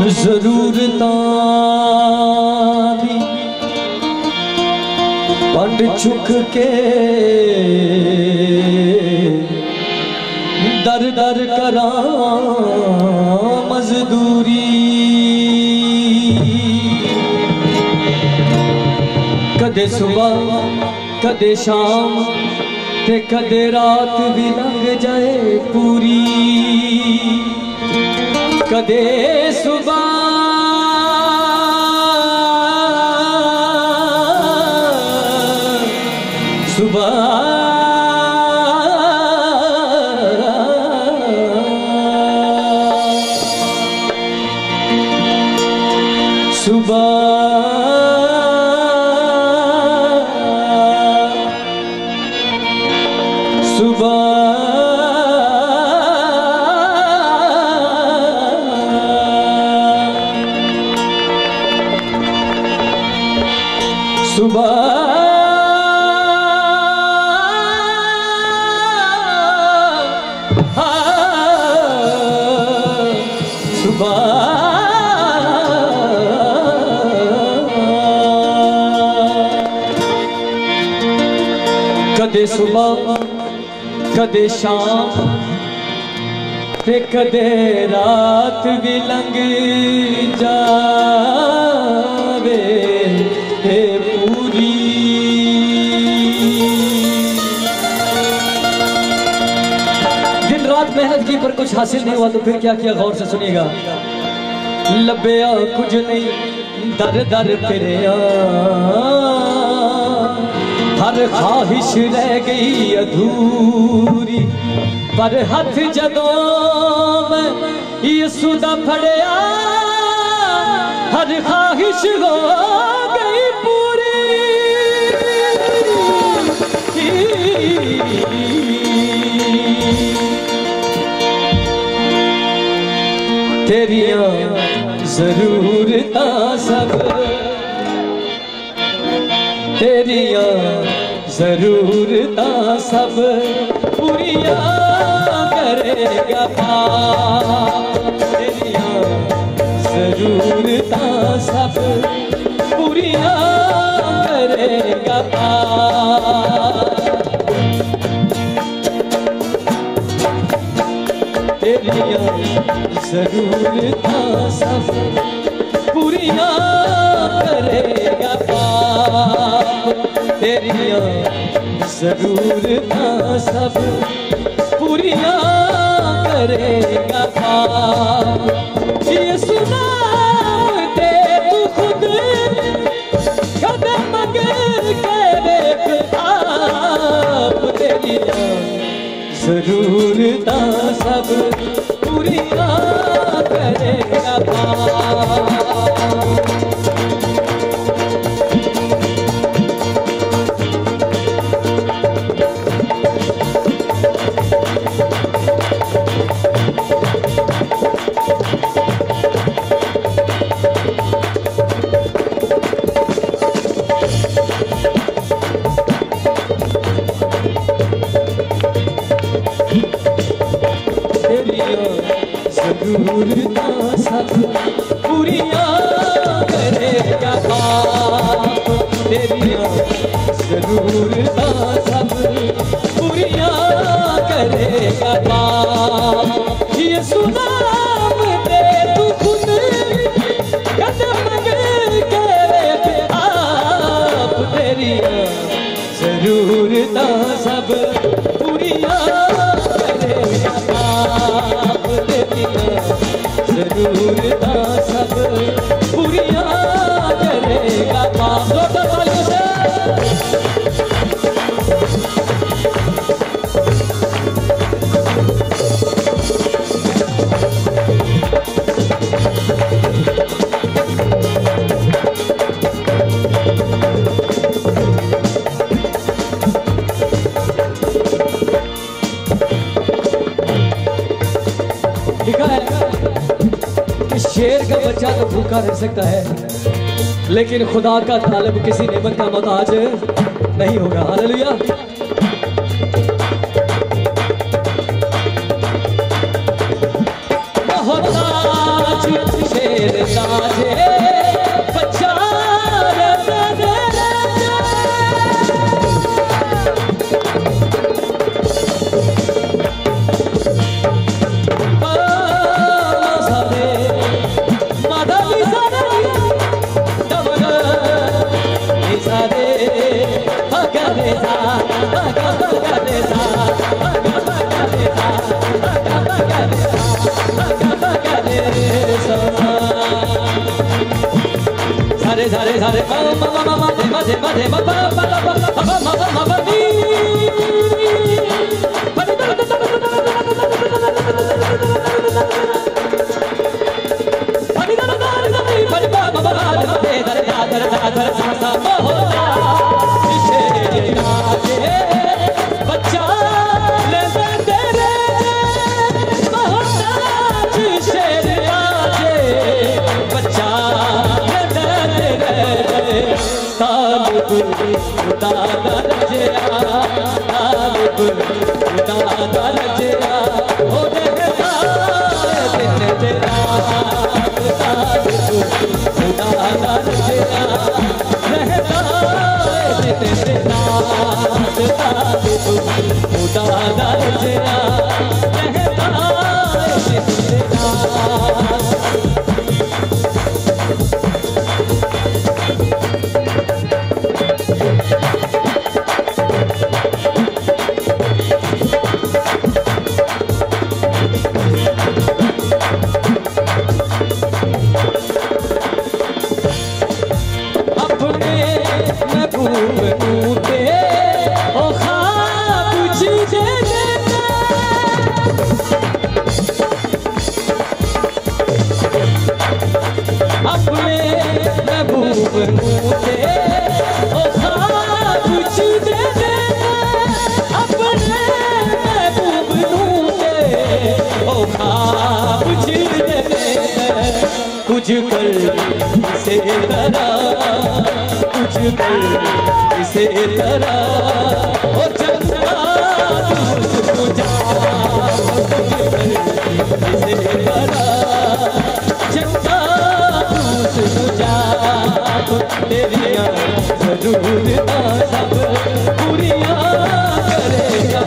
जरूरतां दी पंड चुक के दर दर करां मजदूरी। कदे सुबह कदे शाम ते कदे रात भी लंघ जाए पूरी। कदे सुबह सुबह सुबह सुबह सुबह सुबह कदे सुबह कदे शाम ते कदे रात भी लंघ जावे हे पूरी। दिन रात मेहनत की पर कुछ हासिल नहीं हुआ तो फिर क्या किया, गौर से सुनिएगा। लब्या कुछ नहीं दर दर फिरे हर ख्वाहिश रह गई अधूरी। पर हथ जदों मैं यसू दा फड़िया हर ख्वाहिश हो गई पूरी। तेरियां जरूरतां सब तेरियां जरूरतां सब पूरियां करेगा बाप। तेरियां जरूरतां सब पूरियां करेगा बाप। तेरियां जरूरतां सब पूरियां करेगा बाप। तेरियां जरूरतां सब पूरियां करेगा बाप। ये सुना दे तू खुद कदम मगर के देख आप। तेरियां जरूरतां सब पूरियां करेगा बाप। जरूरतां सब पूरियां करेगा बाप। तेरियां जरूरतां सब पूरियां करेगा बाप। ये सुनाम दे तू खुद कदम मगर के आप। तेरियां जरूरतां सब पूरियां करेगा बाप। जरूरतां सब पूरियां करेगा बाप। जोरदार तालियों से लिखा है कि शेर का बच्चा तो भूखा रह सकता है लेकिन खुदा का तालिब किसी नेमत का मोहताज नहीं होगा। हालेलुया। मोहताज शेर शेर ताजे बच्चा सारे सारे सारे इसे तरह ओ चंदा तू जा इसे तरह चंदा तू जा तेरिया जरूरत सब पूरिया करेगा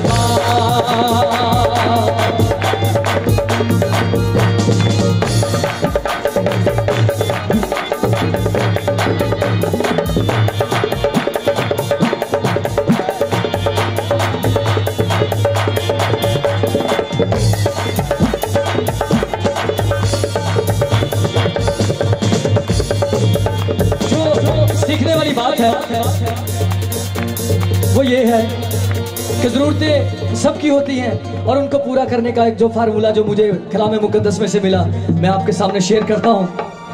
वो ये है कि ज़रूरतें सबकी होती हैं और उनको पूरा करने का एक जो फार्मूला जो मुझे कलाम मुक़द्दस में से मिला मैं आपके सामने शेयर करता हूँ।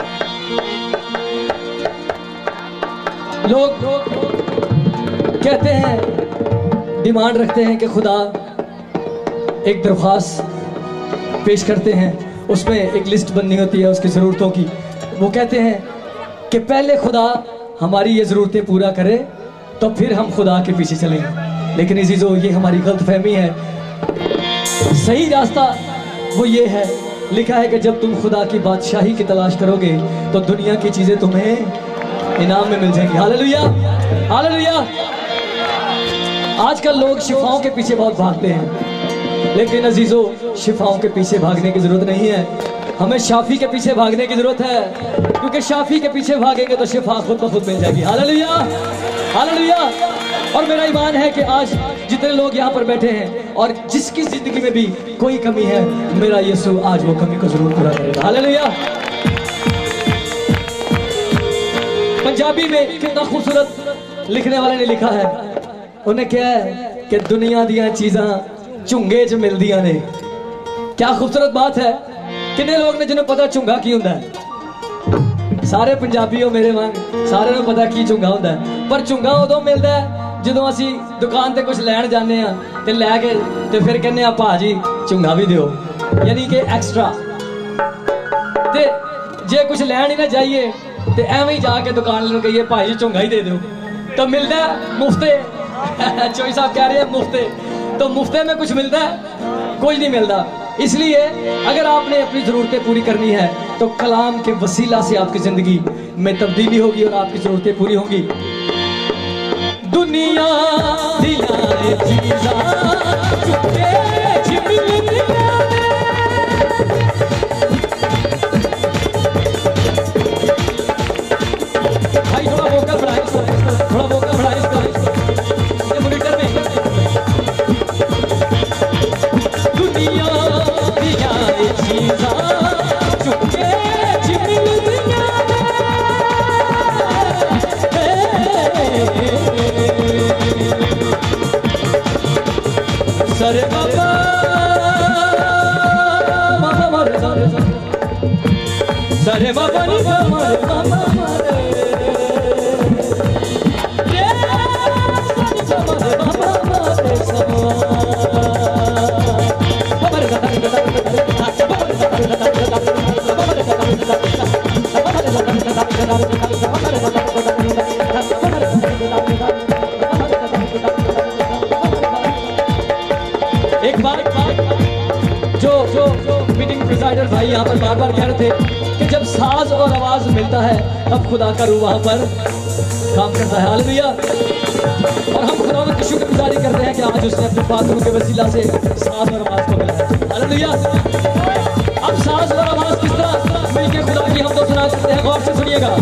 लोग कहते हैं, डिमांड रखते हैं कि खुदा एक दरख्वास्त पेश करते हैं, उसमें एक लिस्ट बननी होती है उसकी ज़रूरतों की। वो कहते हैं कि पहले खुदा हमारी ये ज़रूरतें पूरा करे तो फिर हम खुदा के पीछे चलेंगे। लेकिन अज़ीज़ों, ये हमारी गलत फहमी है। सही रास्ता वो ये है, लिखा है कि जब तुम खुदा की बादशाही की तलाश करोगे तो दुनिया की चीज़ें तुम्हें इनाम में मिल जाएंगी। Hallelujah, hallelujah. आजकल लोग शिफाओं के पीछे बहुत भागते हैं, लेकिन अज़ीज़ों शिफाओं के पीछे भागने की ज़रूरत नहीं है, हमें शाफी के पीछे भागने की ज़रूरत है, क्योंकि शाफी के पीछे भागेंगे तो शिफा खुद ब खुद मिल जाएगी। Hallelujah, hallelujah. और मेरा ईमान है कि आज जितने लोग यहाँ पर बैठे हैं और जिसकी ज़िंदगी में भी कोई कमी है, मेरा यीशु आज वो कमी को ज़रूर पूरा करेगा। हालेलुया। पंजाबी में कितना खूबसूरत लिखने वाले ने लिखा है, उन्हें क्या है कि दुनिया दियां चीज़ां झुंगे च मिलदियां ने। क्या खूबसूरत बात है। कितने लोग ने जिन्हें पता झुंगा की होंदा है? सारे पंजाबी हो मेरे वांग, सारे को पता की झुंगा होंदा है। पर झुंगा उदों मिलता है ਜਦੋਂ ਅਸੀਂ दुकान ते कुछ लैन जाने ते लैके ते फिर कहने भाजी झुंगा भी दिओ, यानी कि एक्स्ट्रा। ते जे कुछ लैन ही ना जाइए ते एवं ही जाके दुकान वाले कहिए भाई झुंगा ही दे दो, तो मिलता है मुफ्ते। चोई साहब कह रहे हैं मुफ्ते, तो मुफ्ते में कुछ मिलता है? कुछ नहीं मिलता। इसलिए अगर आपने अपनी ज़रूरतें पूरी करनी है तो कलाम के वसीला से आपकी जिंदगी में तब्दीली होगी और आपकी जरूरतें पूरी होंगी। दुनिया दिया चीज़ा चुके छिपी दिया भाई थोड़ा वोकल बढ़ाए इसको, थोड़ा वोकल बढ़ाए इसको ये मॉनिटर में। दुनिया दिया चीज़ा चुके छिपी दिया सरे बाबा बाबा सरे बाबा नी बाबा एक बार जो मीटिंग प्रिसाइडर भाई यहाँ पर बार बार कह रहे थे कि जब साज और आवाज मिलता है तब खुदा का रूह वहाँ पर काम करता है। हालेलुया। और हम खुदा की शुक्रगुजारी करते हैं कि आज उसने अपने फातों के वसीला से साज और आवाज को मिला है। हालेलुया। अब साज और आवाज किस तरह मिलकर खुदा की हम तो सुना सकते हैं, गौर से सुनिएगा।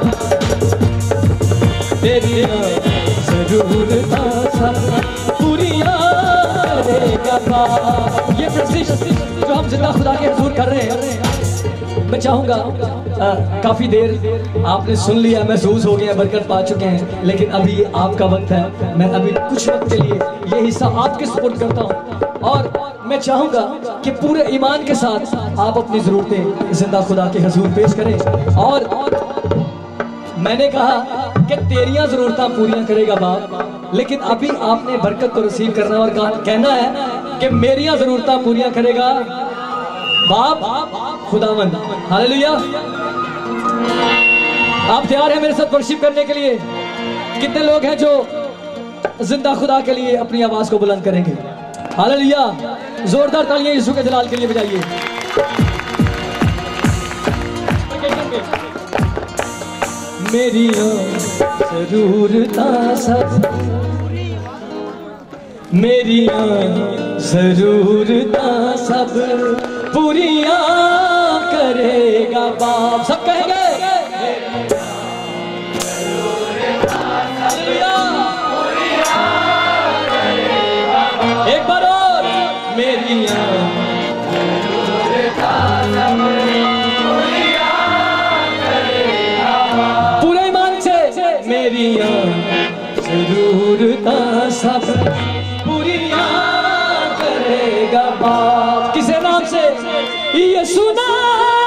तेरी जरूर था सब पूरी बाप। ये प्रशिश जो हम जिंदा खुदा के हुजूर कर रहे हैं, मैं चाहूँगा काफ़ी देर आपने सुन लिया, महसूस हो गया, बरकत पा चुके हैं, लेकिन अभी आपका वक्त है। मैं अभी कुछ वक्त के लिए ये हिस्सा आपके सपोर्ट करता हूँ और मैं चाहूँगा कि पूरे ईमान के साथ आप अपनी ज़रूरतें जिंदा खुदा के हुजूर पेश करें। और मैंने कहा कि तेरियां ज़रूरतां पूरियां करेगा बाप, लेकिन अभी आपने बरकत को रिसीव करना और कहना है कि मेरियां ज़रूरतां पूरियां करेगा बाप खुदावंद। हालेलुया। आप तैयार हैं मेरे साथ वर्शिप करने के लिए? कितने लोग हैं जो जिंदा खुदा के लिए अपनी आवाज को बुलंद करेंगे? हालेलुया। जोरदार तालियां यीशु के जलाल के लिए बजाइए। मेरी ज़रूरतां सब, मेरी ज़रूरतां सब पूरियां करेगा बाप। सब कहेंगे एक बार और, मेरी पूरे ईमान से, मेरी ज़रूरतां सब पूरियां करेगा बाप। किसे नाम से? यीशु नाम